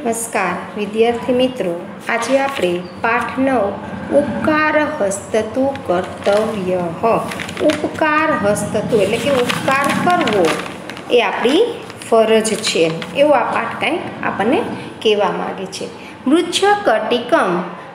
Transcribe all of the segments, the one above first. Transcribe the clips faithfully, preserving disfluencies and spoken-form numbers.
નમસ્કાર વિદ્યાર્થી મિત્રો, આજે આપણે પાઠ નવ ઉપકાર હસ્તતુ કર્તવ્ય. ઉપકાર હસ્તતુ એટલે કે ઉપકાર કરવો એ આપણી ફરજ છે, એવો આ પાઠ કંઈક આપણને કહેવા માગે છે. મૃચ્છકટિકમ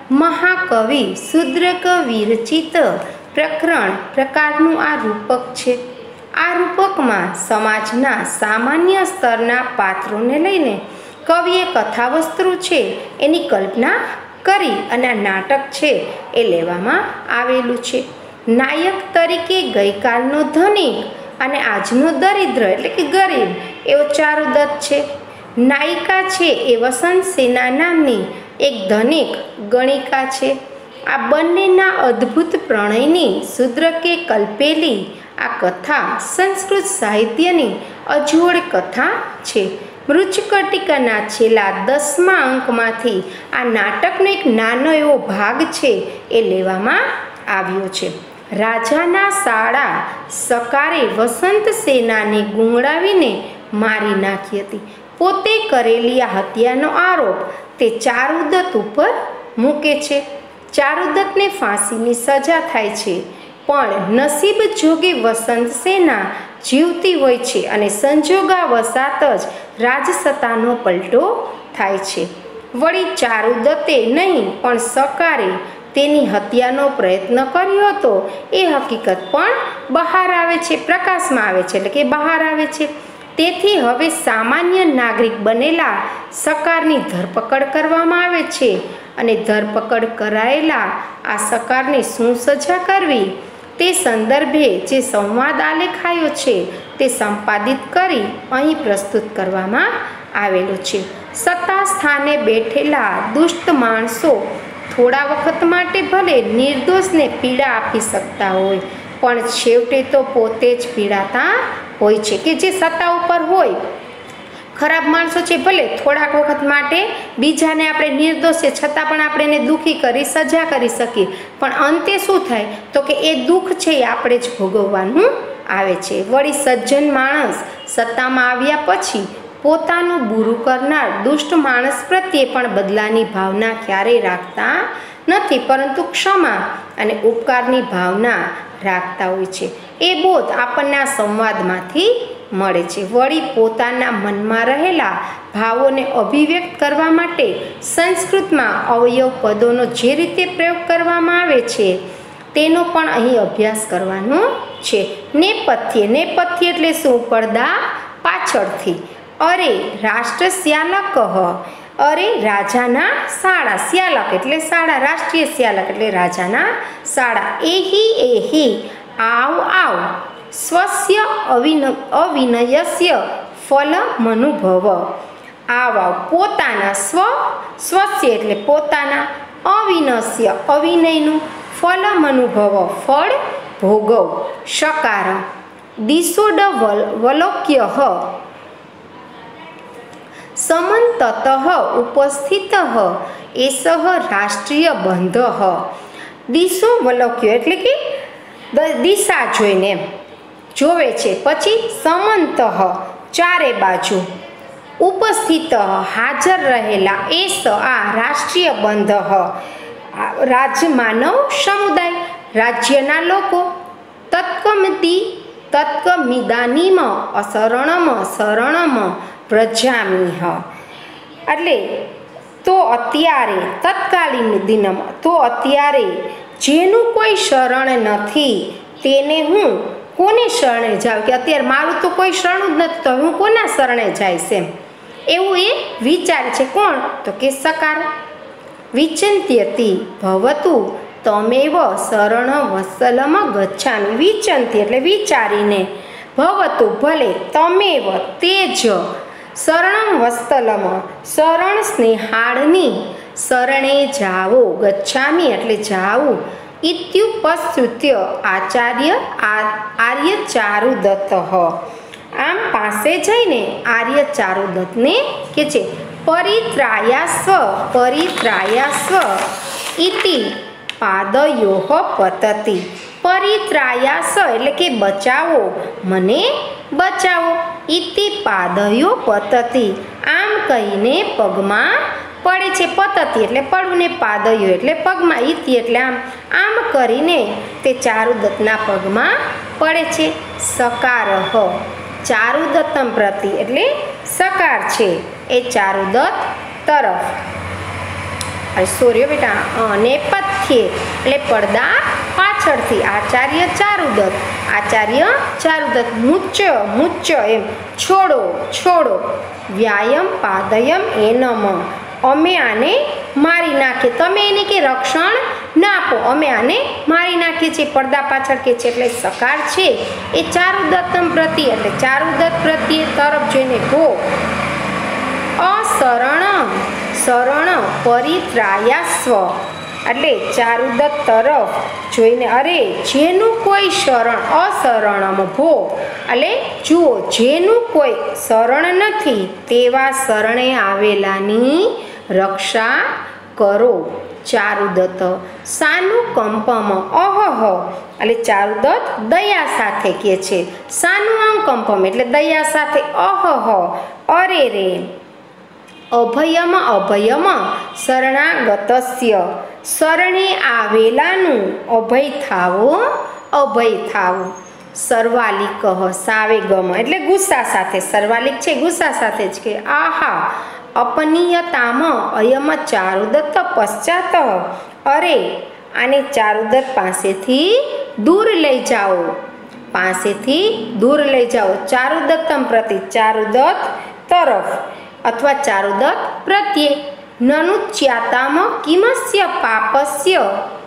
મહાકવિ શુદ્રક વિરચિત પ્રકરણ પ્રકારનું આ રૂપક છે. આ રૂપકમાં સમાજના સામાન્ય સ્તરના પાત્રોને લઈને કવિએ કથાવસ્તુ છે એની કલ્પના કરી અને આ નાટક છે એ લેવામાં આવેલું છે. નાયક તરીકે ગઈકાલનો ધનિક અને આજનો દરિદ્ર એટલે કે ગરીબ એવો ચારુદત્ત છે. નાયિકા છે એ વસંત સેના નામની એક ધનિક ગણિકા છે. આ બંનેના અદ્ભુત પ્રણયની શુદ્રકે કલ્પેલી આ કથા સંસ્કૃત સાહિત્યની અજોડ કથા છે. મૃચ્છકટિકાના છેલ્લા દસમા અંકમાંથી આ નાટકનો એક નાનો એવો ભાગ છે એ લેવામાં આવ્યો છે. રાજાના સાળા સકારે વસંત સેનાને ગુંગળાવીને મારી નાખી હતી. પોતે કરેલી આ હત્યાનો આરોપ તે ચારુદત્ત ઉપર મૂકે છે. ચારુદત્તને ફાંસીની સજા થાય છે, પણ નસીબ જોગે વસંત સેના જીવતી હોય છે અને સંજોગાવશાત જ રાજસત્તાનો પલટો થાય છે. વળી ચારુદત્તે નહીં પણ સકારે તેની હત્યાનો પ્રયત્ન કર્યો હતો એ હકીકત પણ બહાર આવે છે, પ્રકાશમાં આવે છે, એટલે કે બહાર આવે છે. તેથી હવે સામાન્ય નાગરિક બનેલા સકારની ધરપકડ કરવામાં આવે છે અને ધરપકડ કરાયેલા આ સકારને શું સજા કરવી તે સંદર્ભે જે સંવાદ આલેખાયો છે તે સંપાદિત કરી અહીં પ્રસ્તુત કરવામાં આવેલો છે. સત્તા સ્થાને બેઠેલા દુષ્ટ માણસો થોડા વખત માટે ભલે નિર્દોષને પીડા આપી શકતા હોય, પણ છેવટે તો પોતે જ પીડાતા હોય છે. કે જે સત્તા ઉપર હોય, ખરાબ માણસો છે, ભલે થોડાક વખત માટે બીજાને આપણે નિર્દોષ છે છતાં પણ આપણે એને દુઃખી કરી સજા કરી શકીએ, પણ અંતે શું થાય તો કે એ દુઃખ છે એ આપણે જ ભોગવવાનું આવે છે. વળી સજ્જન માણસ સત્તામાં આવ્યા પછી પોતાનું બુરું કરનાર દુષ્ટ માણસ પ્રત્યે પણ બદલાની ભાવના ક્યારેય રાખતા નથી, પરંતુ ક્ષમા અને ઉપકારની ભાવના રાખતા હોય છે. એ બોધ આપણને આ સંવાદમાંથી મળે છે. વળી પોતાના મનમાં રહેલા ભાવોને અભિવ્યક્ત કરવા માટે સંસ્કૃતમાં અવયવ પદોનો જે રીતે પ્રયોગ કરવામાં આવે છે તેનો પણ અહીં અભ્યાસ કરવાનો છે. નેપથ્ય નેપથ્ય એટલે શું? પડદા પાછળથી. અરે રાષ્ટ્ર શ્યાલક, અરે રાજાના શાળા, શ્યાલક એટલે શાળા, રાષ્ટ્રીય શ્યાલક એટલે રાજાના શાળા. એહી એહી આવ આવ સ્વસ્ય અવિન અવિનયસ્ય ફલમનુભવ. આવ આવ પોતાના, સ્વ સ્વસ્ય એટલે પોતાના, અવિનસ્ય અવિનયનું, ફલમનુભવ ફળ ભોગવ. શકાર દિશોડ વલોક્ય સમંતત ઉપસ્થિત એસ રાષ્ટ્રીય બંધ. દિશો વલોક્યો એટલે કે દિશા જોઈને એમ જોવે છે. પછી સમંત ચારે બાજુ, ઉપસ્થિત હાજર રહેલા, એસ આ રાષ્ટ્રીય બંધ રાજમાનવ સમુદાય રાજ્યના લોકો, તત્કમિતિ તત્કમિદાનીમ અશરણમ શરણમ પ્રજામિહ એટલે તો અત્યારે તત્કાલીન દિનમ તો અત્યારે જેનું કોઈ શરણ નથી તેને હું કોને શરણે જાઉં, કે અત્યારે મારું તો કોઈ શરણું જ નથી તો હું કોના શરણે જઈશ એમ એવું એ વિચારે છે. કોણ? તો કે સકાર. વિચંત્યતિ ભવતુ તમેવ શરણ વત્સલમ ગચ્છામિ. વિચંતી એટલે વિચારીને, ભવતુ ભલે, તમેવ તે જ, શરણમ વત્સલમ શરણ સ્નેહાળની શરણે જાવો, ગચ્છામિ એટલે જાવું. ઇત્યુપસ્તુત્ય આચાર્ય આર્ય ચારુદત્ત. આમ પાસે જઈને આર્ય ચારુદત્તને કે છે પરિત્રાયાસ્વ પરિત્રાયાસ્વ ઇતિ પાદયોહ પતતિ. પરિત્રાયાસ એટલે કે બચાવો, મને બચાવો. ઇતિ પાદયો પતતિ આમ કહીને પગમાં પડે છે. પતતી એટલે પડવું ને પાદયો એટલે પગમાં, ઈતિ એટલે આમ આમ કરીને તે ચારુદત્તના પગમાં પડે છે. સકાર હ ચારુદત્તમ પ્રતિ એટલે સકાર છે એ ચારુદત્ત તરફ. સોર્યો બેટા. નેપથ્યે એટલે પડદા પાછળથી. આચાર્ય ચારુદત્ત આચાર્ય ચારુદત્ત. મુચ્ચ મુચ્ચ એમ છોડો છોડો. વ્યાયમ પાદયમ એનમ અમે આને મારી નાખીએ, તમે એને કે રક્ષણ ના આપો, અમે આને મારી નાખીએ છીએ. પડદા પાછળ કે છે એટલે સકાર છે એ ચારુદત્તમ પ્રતિ એટલે ચારુદત્ત પ્રત્યે તરફ જોઈને ગો. અશરણ શરણ પરિત્રાયાસ્વ એટલે ચારુદત્ત તરફ જોઈને અરે જેનું કોઈ શરણ, અશરણમ ભો એટલે જુઓ જેનું કોઈ શરણ નથી તેવા શરણે આવેલાની રક્ષા કરો. ચારુદત્ત સાનુકંપમ અહહ એટલે ચારુદત્ત દયા સાથે કહે છે. સાનુકંપમ એટલે દયા સાથે. અહહ અરે રે. અભયમ અભયમ શરણાગતસ્ય શરણે આવેલાનું અભય થાવો અભય થાવું. સર્વાલિક સાવે ગમ એટલે ગુસ્સા સાથે. સર્વાલિક છે ગુસ્સા સાથે જ કે આહા અપનીયતામ અયમ ચારુદત્ત પશ્ચાત અરે આને ચારુદત્ત પાસેથી દૂર લઈ જાઓ, પાસેથી દૂર લઈ જાઓ. ચારુદત્તમ પ્રતિ ચારુદત્ત તરફ અથવા ચારુદત્ત પ્રત્યે. નનુચ્યાતામ કિમસ્ય પાપસ્ય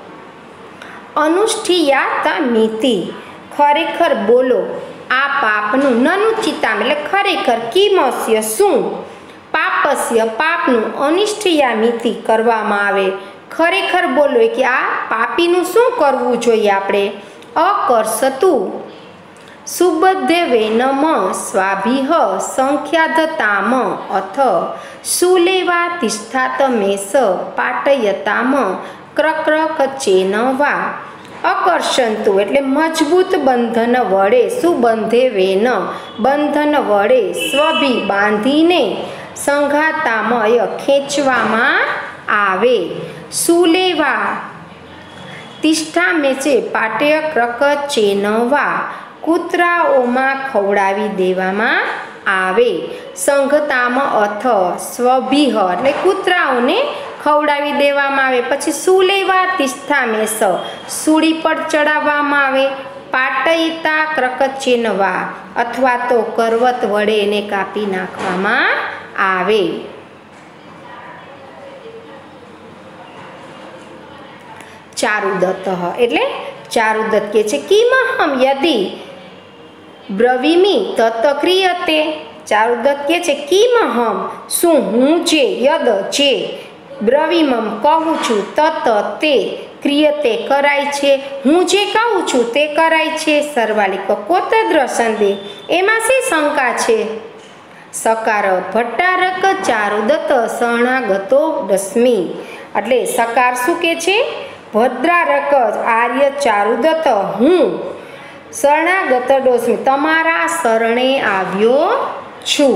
અનુષ્ઠિયાતમિતિ ખરેખર બોલો આ પાપનું. નનુચિતામ એટલે ખરેખર. કિમસ્ય શું. પાપસ્ય પાપનું. અનિષ્ઠિયામિતિ કરવામાં આવે. ખરેખર બોલો કે આ પાપીનું શું કરવું જોઈએ આપણે. અકર્ષતુ સુબધ્યવેનમ સ્વાભિહ સંખ્યાધતામ અથ સુલેવા તિષ્ઠાતમેષ પાટયતામ ક્રક્રકચેન વા. અકર્ષંતુ એટલે મજબૂત બંધન વડે. સુબંધે વેન બંધન વડે. સ્વભી બાંધીને. સંઘાતામય ખેંચવામાં આવે. સુલેવા તિષ્ઠામેચે પાટય ક્રકચેન વા કૂતરાઓમાં ખવડાવી દેવામાં આવે. સંઘતામ અથ સ્વભિહ એટલે કૂતરાઓને ખવડાવી દેવામાં આવે. પછી સુલેવા તિષ્ઠામેષ સૂળી પર ચડાવવામાં આવે. પાટયિતા ક્રકચેનવા અથવા તો કરવત વડે એને કાપી નાખવામાં આવે. ચારુદત્ત એટલે ચારુદત્ત કે છે કિમહમ યદિ બ્રવીમી તત ક્રિયતે. ચારુદત્ત કે છે કિમહમ શું હું જે, યદ જે, બ્રવીમમ કહું છું, તત તે, ક્રિયતે કરાય છે, હું જે કહું છું તે કરાય છે. સર્વાલિક કોતદ્ર સંદેહ એમાં શી શંકા છે. સકાર ભટ્ટારક ચારુદત્ત શરણાગતો દસ્મી એટલે સકાર શું કે છે. ભદ્રારક આર્ય ચારુદત્ત હું શરણાગત ડોસ્મી તમારા શરણે આવ્યો છું.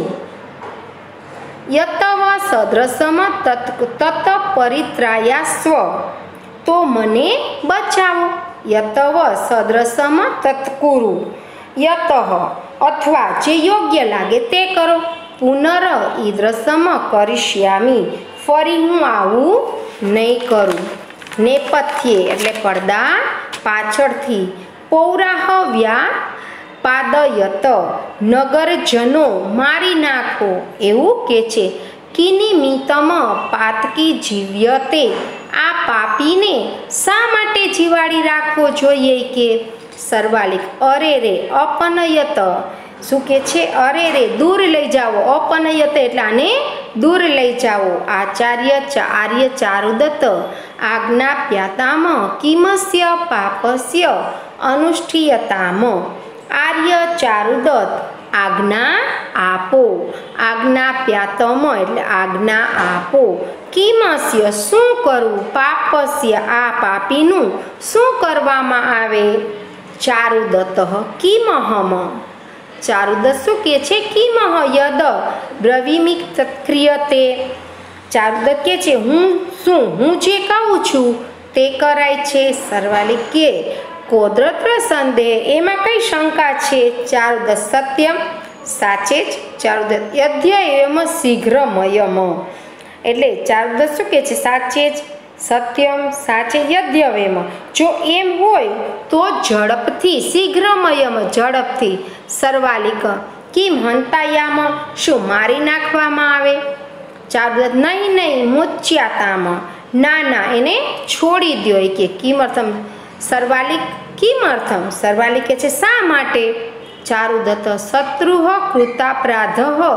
યતવ સદ્રસમ તત પરિત્રાયાસ્વ તો મને બચાવો. યતવ સદ્રસમ તત્કુરુ. યત અથવા જે યોગ્ય લાગે તે કરો. પુનર ઈદ્રસમ કરીશ્યામી ફરી હું આવું નહીં કરું. નેપથ્યે એટલે પડદા પાછળથી. પૌરાહવ્યા પાદયત નગરજનો મારી નાખો એવું કે છે. કિનિમિતમ પાતકી જીવ્યતે આ પાપીને શા માટે જીવાડી રાખવો જોઈએ કે. સર્વાલિક અરે રે અપનયત શું કે છે. અરે રે દૂર લઈ જાઓ. અપનયત એટલે આને દૂર લઈ જાઓ. આચાર્ય આર્ય ચારુદત્ત આજ્ઞાપ્યાતામ કિમસ્ય પાપસ્ય અનુષ્ઠીયતામ. આર્ય ચારુદત્ત આજ્ઞા આપો. આજ્ઞાપ્યાતમ એટલે આજ્ઞા આપો. કિમસ્ય શું કરવું. પાપસ્ય આ પાપીનું શું કરવામાં આવે. ચારુદત્ત કિમહમ ચારુદત્ત શું કહે છે? કિમહ યદ બ્રવીમિ તત્ક્રિયતે. ચારુદત્ત કહે છે હું શું હું જે કહું છું તે કરાય છે. સરવાલી કે કોદ્રત્ર સંદેહ, એમાં કઈ શંકા છે? ચારુદત્ત સત્યમ, સાચે જ. ચારુદત્ત યદ્યયમ શીઘ્રમયમ, એટલે ચારુદત્ત શું કહે છે? સાચે જ, સત્યમ, સાચે, યદ્યવેમ, જો એમ હોય તો ઝડપથી, શીઘ્રમયમ, ઝડપથી. સરવાલિક કિમ હંતાયામ, શું મારી નાખવામાં આવે? ચારુદત્ત નહીં નહીં, મુચ્યાતામ, ના ના એને છોડી દો. એ કે કિમર્થમ. સરવાલિક કિમર્થમ, સરવાલિક કહે છે શા માટે? ચારુદત્ત શત્રુઃ કૃતાપરાધ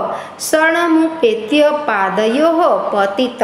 શરણમુપેત્ય પાદયો પતિતઃ.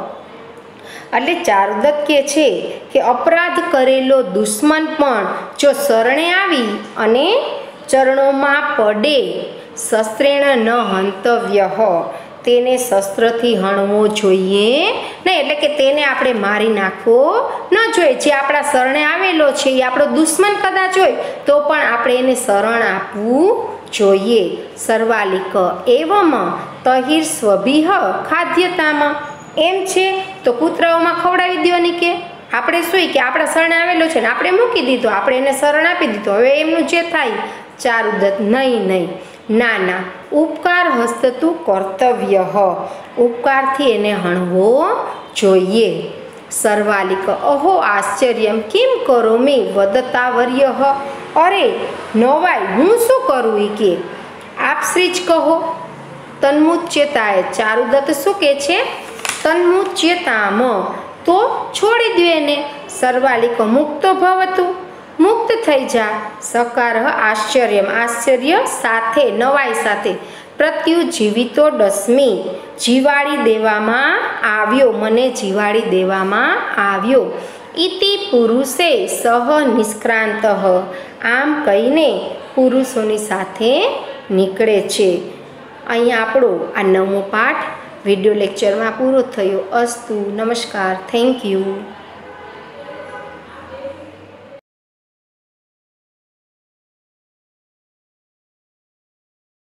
એટલે ચારુદત્ત કહે છે કે અપરાધ કરેલો દુશ્મન પણ જો શરણે આવી અને ચરણોમાં પડે, શસ્ત્રેણ ન હંતવ્ય, તેને શસ્ત્રથી હણવો જોઈએ નહીં. એટલે કે તેને આપણે મારી નાખવો ન જોઈએ. જે આપણા શરણે આવેલો છે એ આપણો દુશ્મન કદાચ હોય તો પણ આપણે એને શરણ આપવું જોઈએ. સરવાલિક એવમ તહિર સ્વભિહ ખાદ્યતામાં, એમ છે તો કૂતરાઓમાં ખવડાવી દો ને. કે આપણે શું કે આપણા શરણે આવેલો છે ને આપણે મૂકી દીધો, આપણે એને શરણ આપી દીધો, હવે એમનું જે થાય. ચારુદત્ત નહીં નહીં, ના ના, ઉપકાર હસ્તતું કર્તવ્ય, ઉપકારથી એને હણવો જોઈએ. સરવાલિક અહો આશ્ચર્યમ કિમ કરોમિ વદતાવર્ય. અરે નવાઈ, હું શું કરું? એ કે આપ શ્રી જ કહો. તન્મુચ્યતાએ, ચારુદત્ત શું કહે છે? તન્મુચ્યતામ, તો છોડી દો એને. સરવાલિક મુક્તો ભવતું, મુક્ત થઈ જા. સકાર આશ્ચર્યમ, આશ્ચર્ય સાથે, નવાઈ સાથે. પ્રત્યુજીવિતો દસ્મી, જીવાડી દેવામાં આવ્યો, મને જીવાડી દેવામાં આવ્યો. ઇતિ પુરુષે સહ નિષ્ક્રાંત, આમ કહીને પુરુષોની સાથે નીકળે છે. અહીંયા આપણો આ નવમો પાઠ વિડીયો લેક્ચરમાં પૂરો થયો. અસ્તુ, નમસ્કાર, થેન્ક યુ.